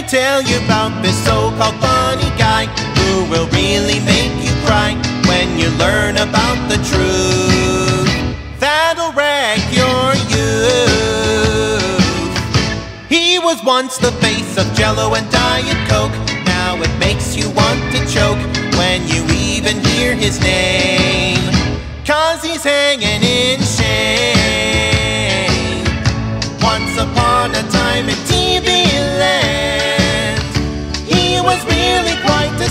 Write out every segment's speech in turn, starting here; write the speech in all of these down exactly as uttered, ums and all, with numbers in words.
tell you about this so-called funny guy who will really make you cry when you learn about the truth that'll wreck your youth. He was once the face of Jello and Diet Coke. Now it makes you want to choke when you even hear his name, 'cause he's hanging in shame. Once upon a time in T V land, he was really quite a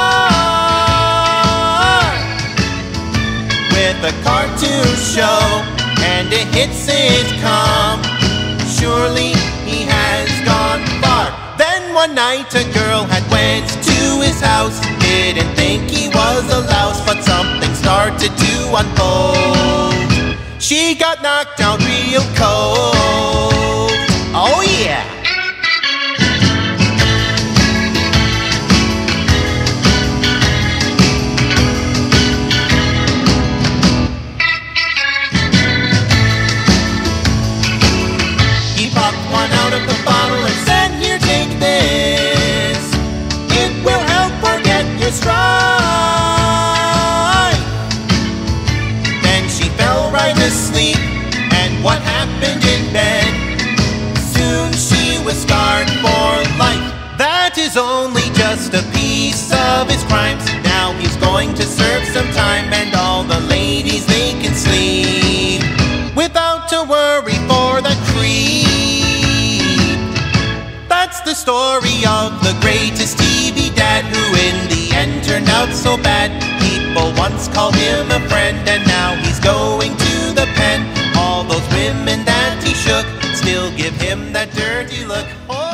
star, with a cartoon show and a hit sitcom. Surely he has gone far. Then one night a girl had went to his house, didn't think he was a louse, but something started to unfold. She got knocked out real cold. Oh yeah! He popped one out of the bottle and said, "Here, take this. It will help forget your strife." Then she fell right asleep, and what happened in bed? Soon she was scarred for life. That is only just a piece of his crimes. Now he's going to serve some time, and all the ladies, they can sleep without to worry for the creep. That's the story of the greatest T V dad, who in the end turned out so bad. People once called him a friend, and now he's going to the pen. All those women that he shook still give him that dirty look. Oh.